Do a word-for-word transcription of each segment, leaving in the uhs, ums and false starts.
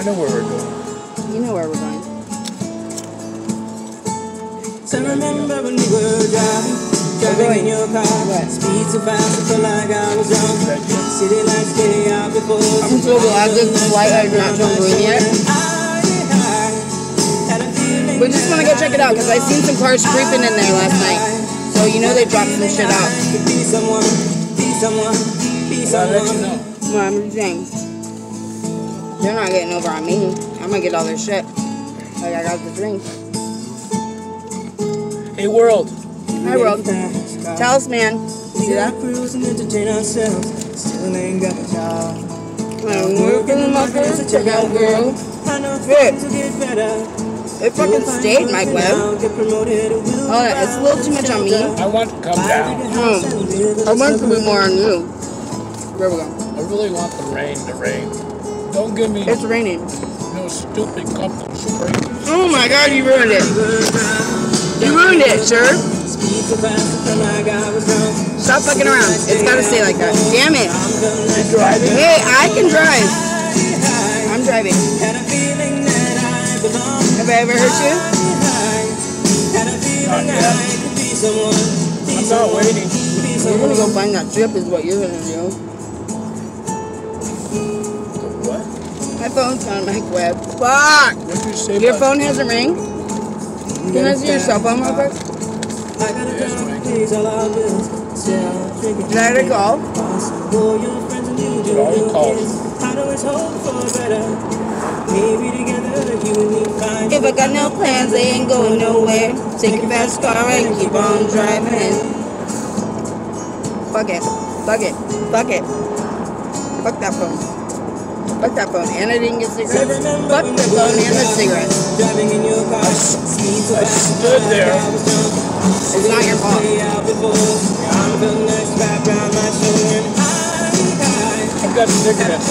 I know where we're going. You know where we're going. So remember when we were driving, driving in your car, speed so fast I felt like I was drunk. City lights day out before. I'm so glad this flight has not turned green yet. We just want to go check it out because I seen some cars creeping in there last night. So you know they dropped some shit out. Be someone, be someone, be someone. I'll let you know. Well, I'm just saying. They're not getting over on me. I'm gonna get all their shit. Like I got the drink. Hey, world. Hi, world. Tell us, man. See that? I'm working in my first check out, girl. Shit. It fucking stayed, Mike Webb. Oh, it's a little too much on me. I want to come down. Hmm. I want it to be more on you. There we go. I really want the rain to rain. Don't give me It's raining. no stupid couple spring. Oh my god, you ruined it. You ruined it, sir. Stop fucking around. It's gotta stay like that. Damn it. Driving. Hey, I can drive. I'm driving. Have I ever hurt you? Not yet. I'm not waiting. You're gonna go find that chip is what you're gonna do. What? My phone's on Mike Webb. Fuck! What did you say? Your about phone hasn't ring? Can I see your cell phone real quick? Did I get a call? It all calls. If I got no plans, they ain't going nowhere. Take a fast car and keep on driving. Fuck it. Fuck it. Fuck it. Fuck that phone. Fuck that phone. And I didn't get cigarettes. Fuck the phone and the cigarettes. I stood there. It's not your fault. I've got cigarettes.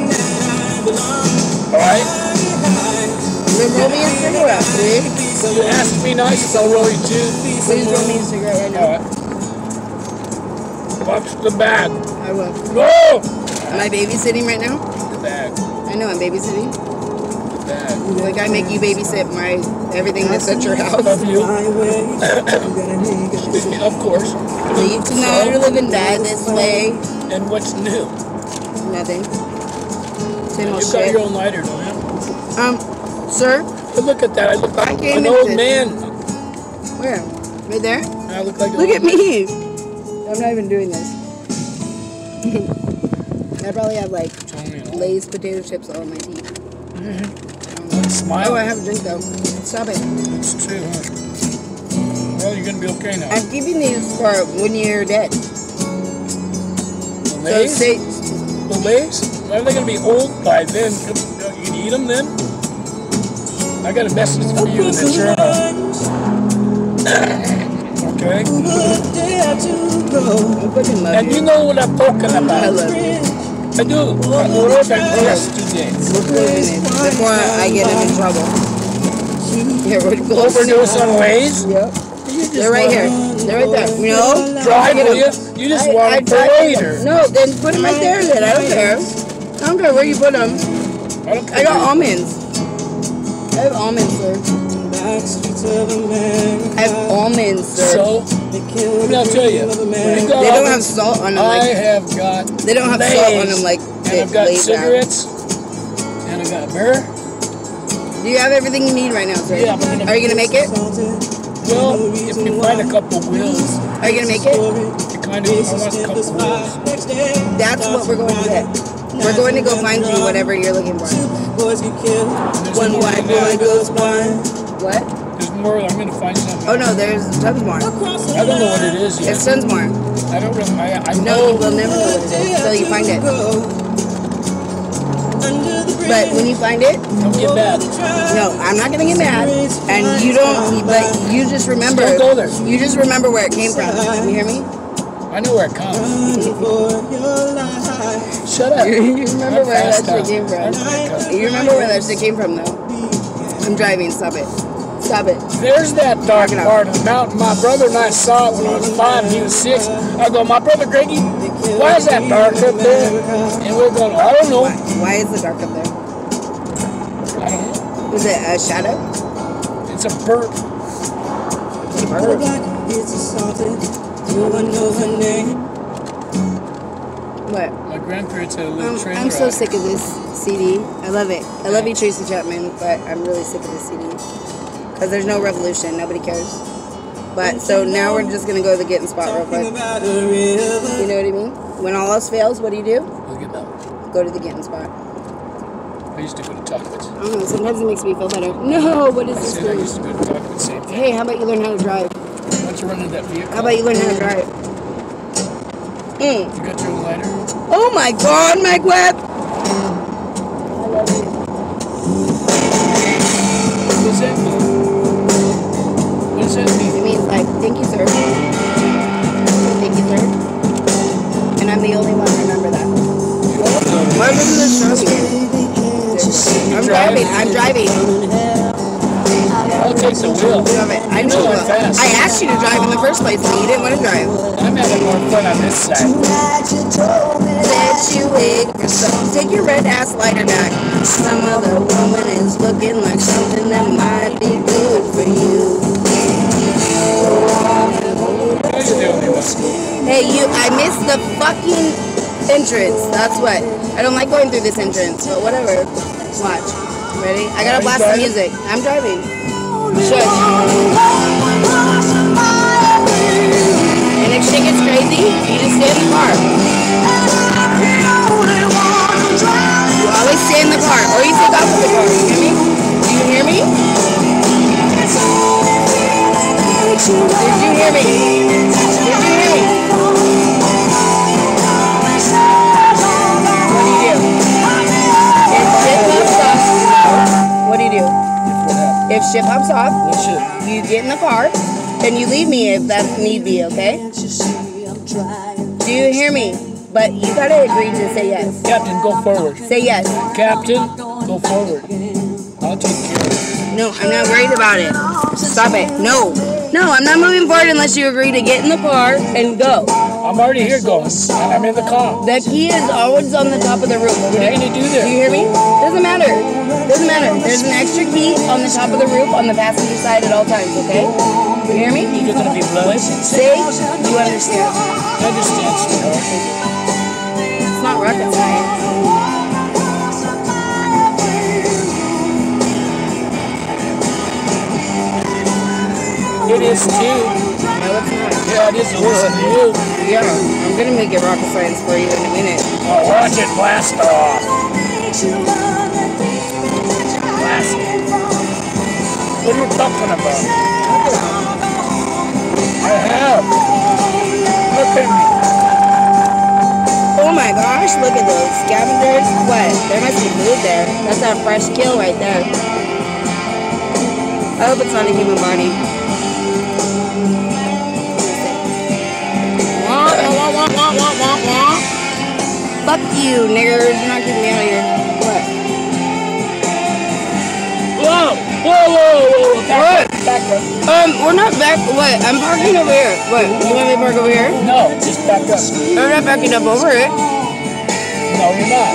Alright? Then roll me a cigarette, please. You ask me nice, I'll roll you two. Please roll me a cigarette right now. Alright. Watch the bag. I will. No! Am I babysitting right now? The bag. I know I'm babysitting. The bag. Like I make you babysit my everything that's at your house. Love you. Of course. So you to know how to live and die this way. And what's new? Nothing. Same old You got shit. your own lighter, don't you? Um, sir? But look at that. I look like I came an into old this. man. Where? Right there? I look like an Look old at me. I'm not even doing this. I probably have like man. Lay's potato chips all in my teeth. Smile. Oh, I have a drink though. Stop it. It's true, huh? Well, you're gonna be okay now. I'm keeping these for when you're dead. The So Lays? say, The Lays? Are they gonna be old by then? You can eat them then? I got a message for you in the journal. Okay? I fucking love And you. you know what I'm talking about. I love you. I do. I wrote that yesterday. We're closing it before I get him in trouble. Yeah, we're closing Overdose on Lays? Yep. They're right here. They're right there. No. Drive, Get will you? 'em. You just I- want I them for tried to- later. No, then put them right there then. I don't care. I don't care where you put them. I don't I care. got almonds. I have almonds, sir. I have almonds, sir. So, let me I'll tell you. When you got They don't almonds, have salt on them. I Like, have got they don't have Lays, salt on them like and they I've got Lay's have. cigarettes, and I've got a beer. Do you have everything you need right now, sir? Yeah, I'm gonna- Are you gonna make it? Well, if you find a couple wheels, Are you gonna make it? you kind of, I want a couple wheels. That's what we're going to get. We're going to go find you whatever you're looking for. Boys get killed. There's One more white than boy that. goes blind. What? There's more, I'm going to find something. Oh no, there's tons more. I don't know what it is yet. There's tons more. I don't really, I, I No, know. you will never know what it is until you find it. But when you find it, Don't get mad. no, I'm not gonna get mad. And you don't, but you just remember. Still go there. You just remember where it came from. You hear me? I know where it comes. Shut up. You remember I'm where that fast shit now. came from. I'm fast. You remember where that shit came from, though. I'm driving. Stop it. Stop it. There's that dark Knock it out. part of the mountain. My brother and I saw it when I was five and he was six. I go, my brother Greggy, why is that dark up there? And we're going, I don't know. Why, why is it dark up there? Was it a shadow? It's a burp. It's a burp. It's assaulted. Do I know her name? What? My grandparents had a little Um, trailer. I'm so out. sick of this C D. I love it. I love you, Tracy Chapman, but I'm really sick of this C D. Because there's no revolution. Nobody cares. But, so now we're just going to go to the Getting Spot real quick. You know what I mean? When all else fails, what do you do? Look at that. Go to the Getting Spot. I used to go to Talkwood's. I don't know. Sometimes it makes me feel better. No, what is I this said I thing? used to go to Talkwood's, same thing. Hey, how about you learn how to drive? Why don't you run in that vehicle? How about you learn how to drive? Mm. You got your own lighter? Oh my God, Mike Webb! What does that mean? What does that mean? It means like, thank you, sir. Thank you, sir. And I'm the only one to remember that. Why doesn't this show me? I'm driving. I'm driving. I'll take the wheel. I know. Going fast. I asked you to drive in the first place, but you didn't want to drive. I'm having more fun on this side. Said you wait for some. Take your red ass lighter back. Some other woman is looking like something that might be good for you. You're the only one. Hey, you, I missed the fucking entrance. That's what. I don't like going through this entrance, but whatever. Watch. Ready? I gotta blast the music. I'm driving. Shush. And if shit gets crazy, you just stay in the car. You always stay in the car, or you take off with the car. You hear me? Do you hear me? Did you hear me? Did you hear me? What do you do? If shit pops off, what do you do? If shit pops off, What shit? you get in the car, and you leave me if that need be, okay? Do you hear me? But you gotta agree to say yes. Captain, go forward. Say yes. Captain, go forward. I'll take care of it. No, I'm not worried about it. Stop it. No. No, I'm not moving forward unless you agree to get in the car and go. I'm already here going. I'm in the car. The key is always on the top of the roof, What are okay? you going to do there? Do you hear me? Doesn't matter. Doesn't matter. There's an extra key on the top of the roof on the passenger side at all times, okay? You hear me? You're going to be blowing? Say you understand. I understand, sweetheart. It's not rocket science. It is too. No, it's not. Yeah, it is listen to you. Yeah, I'm gonna make it rocket science for you in a minute. Oh, watch it blast off. Blast it. What are you talking about? I have. Look at me. Oh my gosh, look at those scavengers. What? There must be food there. That's a fresh kill right there. I hope it's not a human body. Wah, wah, wah, wah, wah, wah, wah. Fuck you, niggers. You're not getting me out of here. What? Whoa! Whoa, whoa, whoa! Back What? up, back up. Um, we're not back. What? I'm parking over here. What? You want me to park over here? No, just back up. I'm not backing up over it. No, you're not.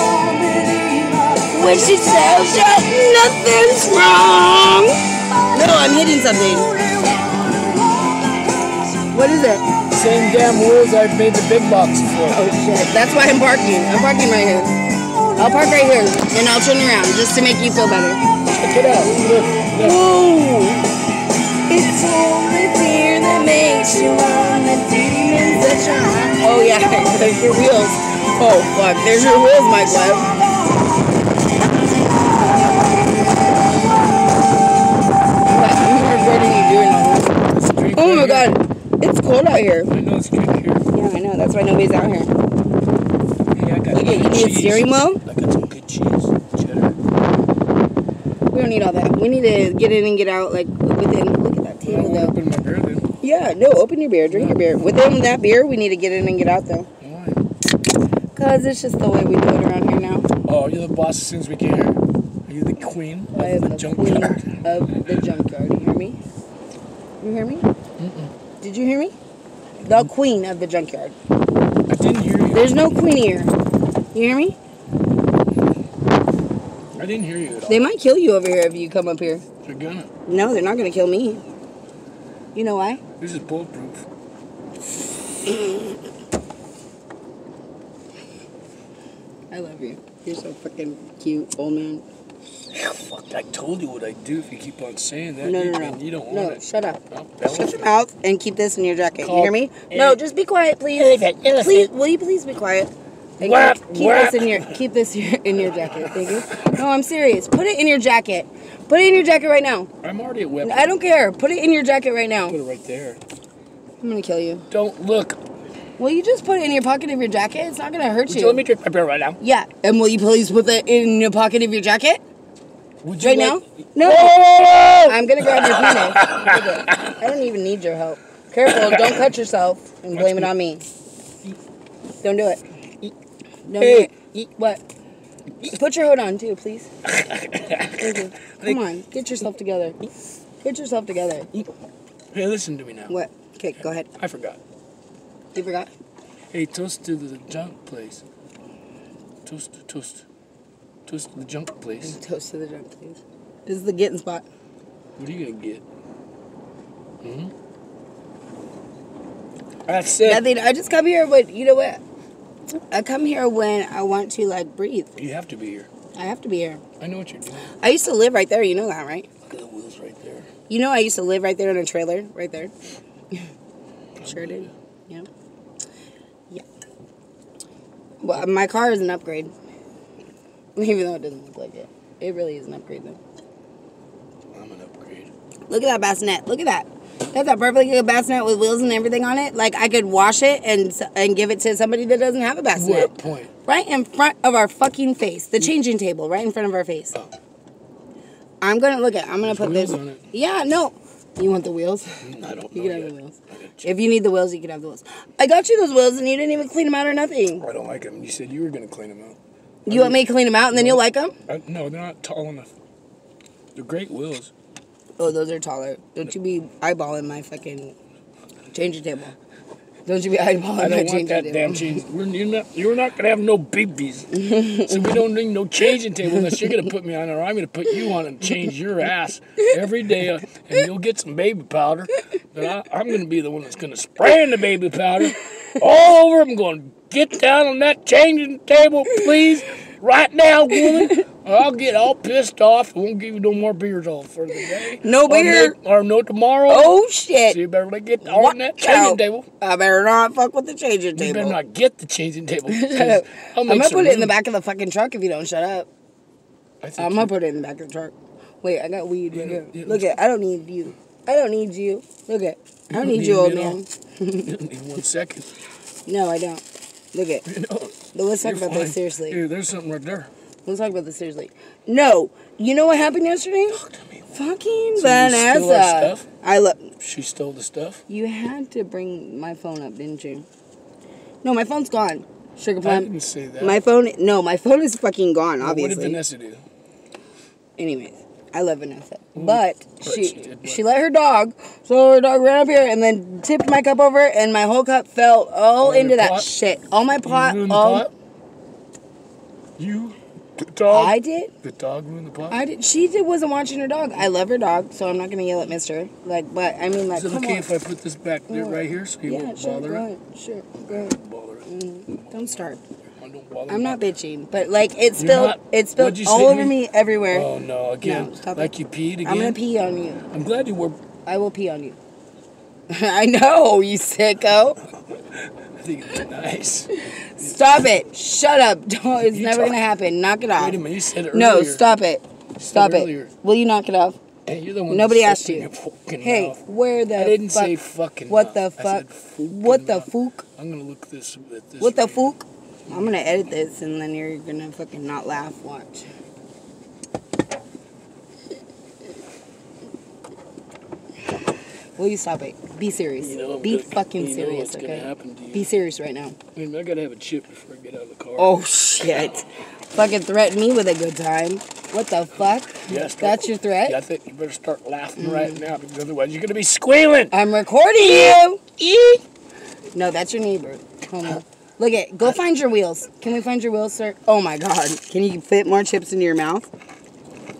When she tells you nothing's wrong. No, I'm hitting something. What is it? Same damn rules I've made the big box for. Oh shit. That's why I'm parking. I'm parking right here. I'll park right here and I'll turn around just to make you feel better. Check it out. Look, look. Whoa. It's only fear that makes you want the demons that try. Oh yeah, there's your wheels. Oh fuck, there's your wheels, Mike Webb. What? I'm recording you doing all this. Street Oh my right here. god. It's cold out here. I know it's good here. Yeah, I know. That's why nobody's out here. Hey, I got Look at you good need a cheese. steering wheel? I got some good cheese. Cheddar. We don't need all that. We need to get in and get out like within. Look at that I table want to though. open my beer then. Yeah, no, open your beer, drink your beer. Within that beer, we need to get in and get out though. Why? Cause it's just the way we do it around here now. Oh, you're the boss as soon as we get here. Are you the queen I of am the the queen junkyard? of the junkyard. You hear me? You hear me? Mm-mm. Did you hear me? The queen of the junkyard. I didn't hear you. There's no queen here. You hear me? I didn't hear you at all. They might kill you over here if you come up here. They're gonna. No, they're not gonna kill me. You know why? This is bulletproof. I love you. You're so fucking cute, old man. Fuck, I told you what I'd do if you keep on saying that. No, you, no, no. You don't no, want it. shut up. No, Shut your mouth and keep this in your jacket. Call You hear me? it- No, just be quiet, please. Elephant, elephant. Please, will you please be quiet? And Whap, keep, keep whap. this in your keep this here in your jacket. Thank you. No, I'm serious. Put it in your jacket. Put it in your jacket right now. I'm already at weapon. I don't care. Put it in your jacket right now. Put it right there. I'm gonna kill you. Don't look. Will you just put it in your pocket of your jacket? It's not gonna hurt Would you. you let me drink my beer right now? Yeah. And will you please put that in your pocket of your jacket? Would you Right like- now? No. Whoa! I'm gonna grab your penis. Look it. I don't even need your help. Careful, don't cut yourself and blame it on me. Don't do it. Don't Hey. do it. What? Put your hood on too, please. Thank you. Come on, get yourself together. Get yourself together. Hey, listen to me now. What? Okay, go ahead. I forgot. You forgot? Hey, toast to the junk place. Toast, toast. Toast to the junk place. Toast to the junk, please. This is the getting spot. What are you gonna get? Hmm? That's it. Nothing. I just come here, but you know what? I come here when I want to like breathe. You have to be here. I have to be here. I know what you're doing. I used to live right there. You know that, right? Look at the wheels right there. You know I used to live right there in a trailer, right there. Sure did. Yeah. Yeah. Well, my car is an upgrade. Even though it doesn't look like it. It really is an upgrade, though. I'm an upgrade. Look at that bassinet. Look at that. That's a perfectly good bassinet with wheels and everything on it. Like, I could wash it and and give it to somebody that doesn't have a bassinet. What point? Right in front of our fucking face. The changing table, right in front of our face. Oh. I'm going to look at I'm going to There's put wheels this. on it. Yeah, no. You want the wheels? I don't You know can have yet. the wheels. I gotta check. If you need the wheels, you can have the wheels. I got you those wheels and you didn't even clean them out or nothing. I don't like them. You said you were gonna clean them out. You want me to clean them out and then you'll like them? I, no, they're not tall enough. They're great wheels. Oh, those are taller. Don't you be eyeballing my fucking changing table. Don't you be eyeballing I my don't want changing that table. damn change. We're, you're not. You're not gonna have no babies. So we don't need no changing table unless you're gonna put me on it, or I'm gonna put you on and change your ass every day, uh, and you'll get some baby powder. But I, I'm gonna be the one that's gonna spray in the baby powder all over. I'm going to get down on that changing table, please, right now, woman. Or I'll get all pissed off. I won't give you no more beers all for the day. No beer. Or no, or no tomorrow. Oh, shit. So you better not get on that Watch changing out. table. I better not fuck with the changing You table. better not get the changing table. 'cause Shut up. I'll I'm make gonna some put it in the room. back of the fucking truck if you don't shut up. I think I'm you- gonna put it in the back of the truck. Wait, I got weed right Yeah, here. yeah, Look at, I don't need you. I don't need you. Look at, I don't don't need you, need old me at all. man. You don't need one second. No, I don't. Look at. You know, But let's talk you're about fine. this seriously. Here, there's something right there. Let's talk about this seriously. No, you know what happened yesterday? Talk to me. Fucking So you steal our Vanessa. stuff? I love. She stole the stuff. You had to bring my phone up, didn't you? No, my phone's gone. Sugar I plum. didn't say that. My phone. No, my phone is fucking gone. Well, Obviously. What did Vanessa do? Anyways, I love Vanessa, but But she she did what? she let her dog, so her dog ran up here and then tipped my cup over, and my whole cup fell all All your into that pot? shit. All my pot, you ruined the all pot? You? The dog? I did. The dog ruined the pot? I did. She did, wasn't watching her dog. I love her dog, so I'm not gonna yell at Mister. Like, but I mean, like, Is it come okay on. if I put this back there, right here so you yeah, won't sure, bother go it? ahead. Sure, go ahead. Bother it. Mm, don't start. I don't bother I'm it. not bitching, but like it You're spilled. not- It spilled what'd you all say to over me? me everywhere. Oh, no, again. No, stop like it. you peed again? I'm gonna pee on you. I'm glad you were... I will pee on you. I know, you sicko. I think it's nice. Stop it. Shut up. Don't, it's You never talk- going to happen. Knock it off. Wait a minute, you said it No, earlier. stop it. said Stop it. earlier. Will you knock it off? Hey, you're the one Nobody that asked said you. your fucking Hey, mouth. where the I didn't fuck? say fucking What mouth. the I said fuck? fucking What the mouth. fook? I'm gonna look this at this. What the right here. fook? I'm going to edit this and then you're going to fucking not laugh. Watch. Will you stop it? Be serious. You know I'm Be gonna- fucking you know serious, what's gonna okay? happen to you. Be serious right now. I mean, I gotta have a chip before I get out of the car. Oh, shit. Fucking threaten me with a good time. What the fuck? Yeah, start- That's your threat? Yeah, I think you better start laughing right now because otherwise you're gonna be squealing. I'm recording you. No, that's your neighbor. Homo. Look at. Go find your wheels. Can we find your wheels, sir? Oh my God. Can you fit more chips into your mouth?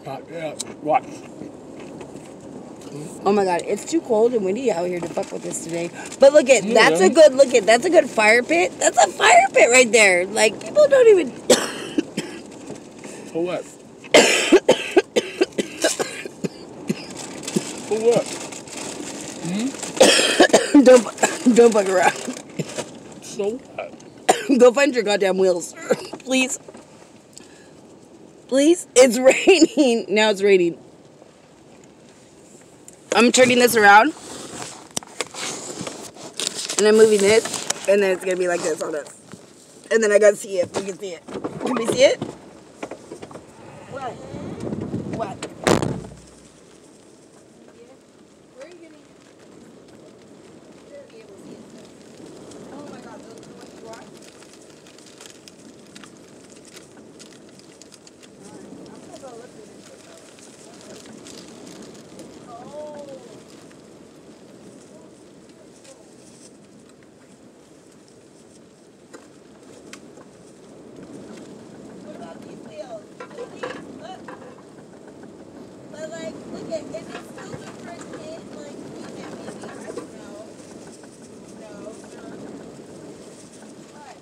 Not yet. What? Oh my god, it's too cold and windy out here to fuck with this today. But look at, that's Yeah. a good, look at, that's a good fire pit. That's a fire pit right there. Like, people don't even... For what? For what? don't, don't fuck around. So what? Go find your goddamn wheels. Please. Please? It's raining. Now it's raining. I'm turning this around. And I'm moving this. And then it's going to be like this on us. And then I got to see it. We can see it. Can we see it? What? What? Where are you getting it? You're be able to see it. Oh my god, those are the ones you want? I'm still going to look at this. Oh. What about these wheels? Look. But like, look at, is it still good for a kid? Like, yeah, maybe. I don't know. No. What?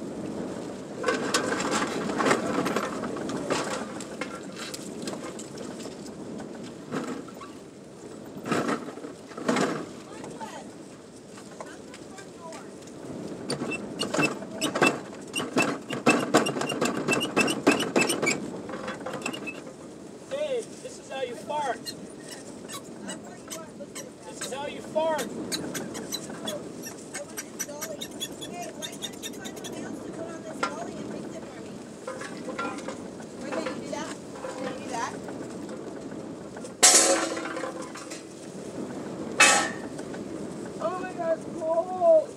Hey, this is how you fart. This is how you fart. Oh my god, it's cold.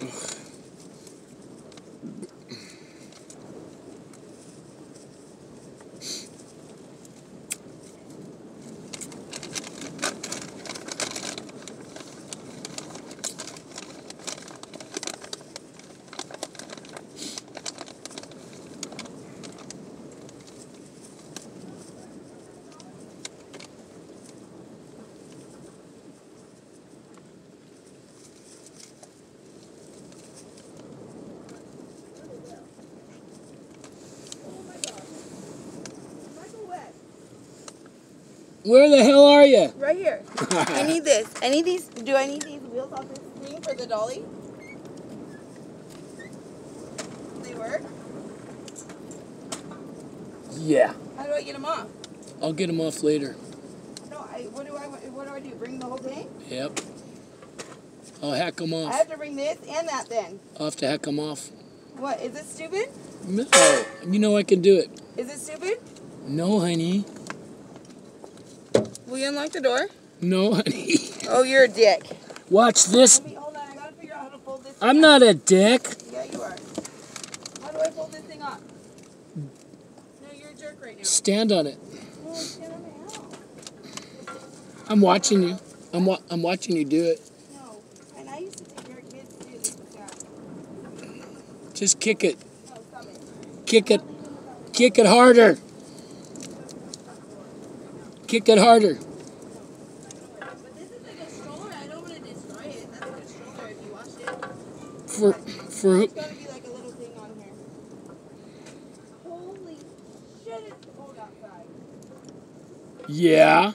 Where the hell are you? Right here. I need this. I need these. Do I need these wheels off this thing for the dolly? Do they work? Yeah. How do I get them off? I'll get them off later. No, I. What do I? What do I do? Bring the whole thing? Yep. I'll hack them I off. have to bring this and that then. I'll have to hack them off. What? Is this stupid? No. You know I can do it. Is it stupid? No, honey. Will you unlock the door? No, honey. Oh, you're a dick. Watch this. Wait, hold on. I gotta figure out how to fold this. I'm not a dick. Yeah, you are. How do I fold this thing up? No, you're a jerk right now. Stand on it. Oh, stand on my house. I'm watching you. I'm wa I'm watching you do it. No, and I used to take care of kids too. This is bad. Just kick it. No, stop it. Kick it. Kick it harder. Kick it harder. But this is like a stroller. I don't want to destroy it. That's like a stroller if you wash it. For for who? There's got to be like a little thing on here. Holy shit, it's cold outside. Yeah.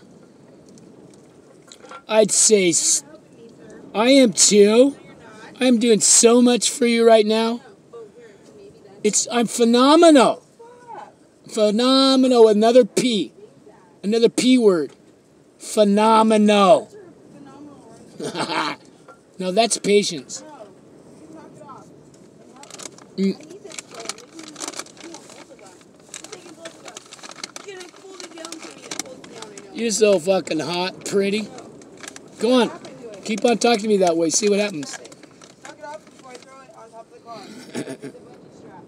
I'd say s- You're helping me, sir. I am too. No, you're not. I'm doing so much for you right now. No. Oh, here, maybe then. It's I'm phenomenal. Fuck. Phenomenal. Another P. Another P word. Phenomenal. You're phenomenal. No, that's patience. No, you knock it off. Mm. I need this stroller. Maybe you want both of them. I'm taking both of them. Can I fold it down, Katie? It folds down, I know. You're so fucking hot, pretty. Go on. What happened to it? Keep on talking to me that way. See what happens. Knock it off before I throw it on top of the car. With the bungee strap.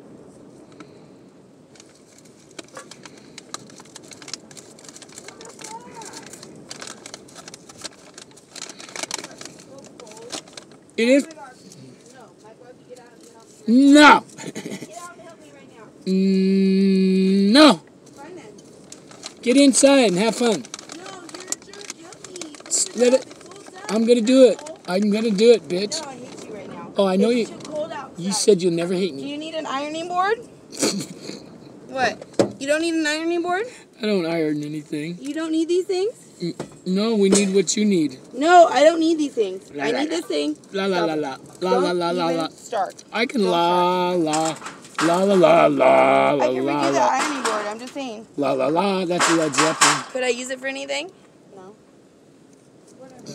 It is. Oh my gosh. No, Mike, why don't you get out of the house? No. Get out and help me right now. Mm, no. Fine then. Get inside and have fun. No, you're a jerk. Help me. Open Let up. it- It's cold out. I'm gonna do it. I'm gonna do it, bitch. No, I hate you right now. Oh, I know it's you- too cold outside. You said you'll never hate Do me. you need an ironing board? What? You don't need an ironing board? I don't iron anything. You don't need these things? No, we need what you need. No, I don't need these things. La, I la, need la. this thing. La la la la. La Don't la la la even la. start. I can Don't la la. La la la la la I can la redo the la. ironing board. I'm just saying. La la la. That's Led Zeppelin. Could I use it for anything? No. Whatever.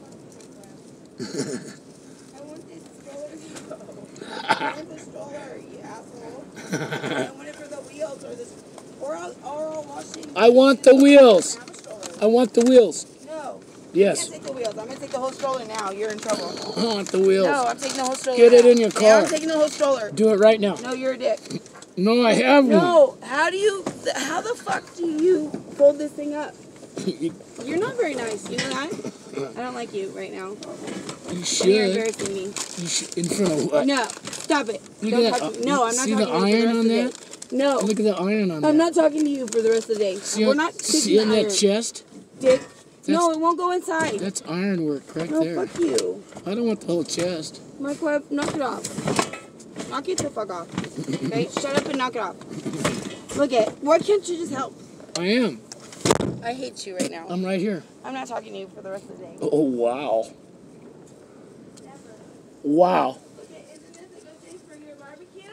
I want this stroller. I want this stroller, you asshole. I want it for the wheels or this, or I'll, or I'll wash it. I want the wheels. Have a stroller. I want the wheels. No. Yes. You can't take the wheels. I'm gonna take the whole stroller now. You're in trouble. I want the wheels. No, I'm taking the whole stroller. Get it now. in your Yeah, car. I'm taking the whole stroller. Do it right now. No, you're a dick. No, I have one. No. How do you? How the fuck do you fold this thing up? You You're not very nice. You know that? I don't like you right now. you You're should. embarrassing me. You should. In front of what? No, stop it. Look Don't at talk that. to me. No, I'm not See talking the to you for the iron rest on of the that? day. No, Look at the iron on that. I'm not talking to you for the rest of the day. See We're on, not see taking on that iron. chest? Dick. No, That's- it won't go inside. That's iron work right No, there. fuck you. I don't want the whole chest. Mike Webb, knock it off. Knock it the fuck off. Okay? Shut up and knock it off. Look it. Why can't you just help? I am. I hate you right now. I'm right here. I'm not talking to you for the rest of the day. Oh, wow. Wow. Okay, isn't this a good day for your barbecue?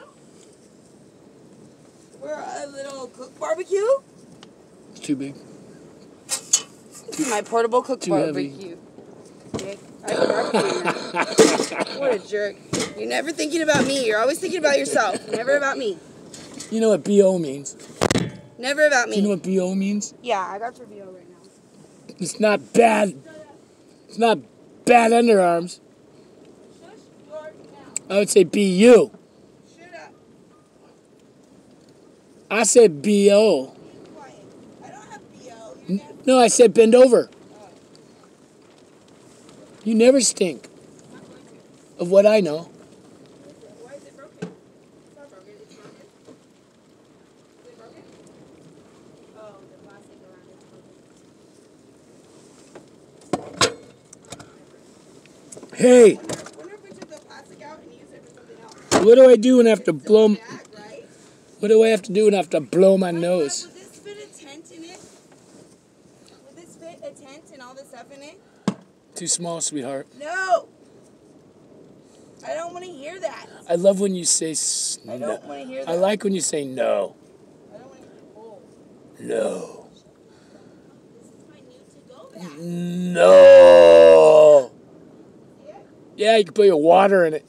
We're a little cook barbecue. It's too big. This is my portable cook Too heavy. barbecue. Dick. I have a barbecue here. What a jerk. You're never thinking about me. You're always thinking about yourself. Never about me. You know what B O means? Never about Do you know me. what B O means? Yeah, I got your V O right now. It's not bad. It's not bad underarms. Shush. I would say B U. Shut up. I said B O. Be quiet. I don't have B O. You're nasty. No, I said bend over. You never stink. Of what I know. Why is it broken? It's not broken. It's broken. Is it broken? Oh, the plastic around it's broken. Hey, Wonder if we took the plastic out and use it for something else. what do I do when I have to blow? Bag, right? What do I have to do when I have to blow my nose? Would this fit a tent in it? Would this fit a tent and all this stuff in it? Too small, sweetheart. No. I don't want to hear that. I love when you say s- I no. don't want to hear that. I like when you say no. I don't want to hear oh. No. This is my new to-go bag. No. Yeah. Yeah, you can put your water in it.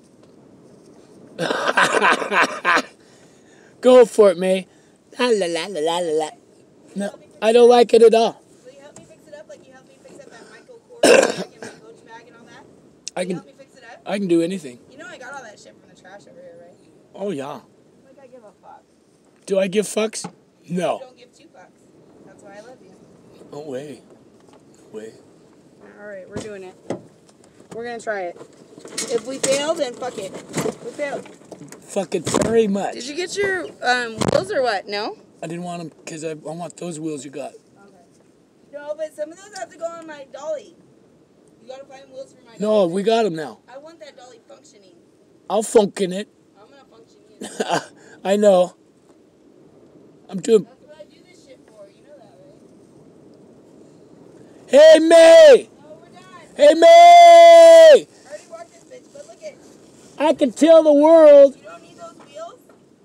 Go for it, May. La la la la la la la. No, I don't like it at all. Will you help me fix it up like you helped me fix up that Michael Kors bag and my Coach bag and all that? I Will you can help me fix it up? I can do anything. You know I got all that shit from the trash over here, right? Oh yeah. Like I give a fuck. Do I give fucks? You No. don't give two fucks. That's why I love you. No way. No way. All right, we're doing it. We're gonna try it. If we fail, then fuck it. We failed. Fuck it very much. Did you get your um, wheels or what? No? I didn't want them because I, I want those wheels you got. Okay. No, but some of those have to go on my dolly. You gotta find wheels for my No, dolly. we got them now. I want that dolly functioning. I'll funkin' it. I'm gonna function you. I know. I'm doing. That's what I do this shit for. You know that, right? Hey May! No, we're done. Hey May! I already walked this bitch, but look it. I can tell the world. You don't need those wheels?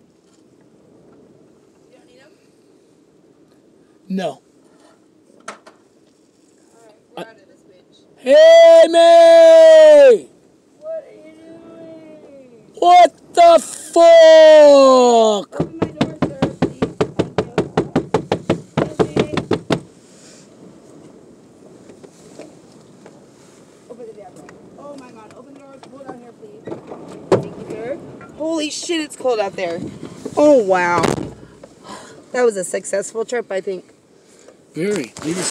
You don't need them? No. Alright, we're out of this bitch. Hey May! What are you doing? What the fuck? Open my door, sir, please. Thank you. Open the door. Oh my god, open the door. Hold on here, please. Thank you, sir. Holy shit, it's cold out there. Oh wow. That was a successful trip, I think. Very.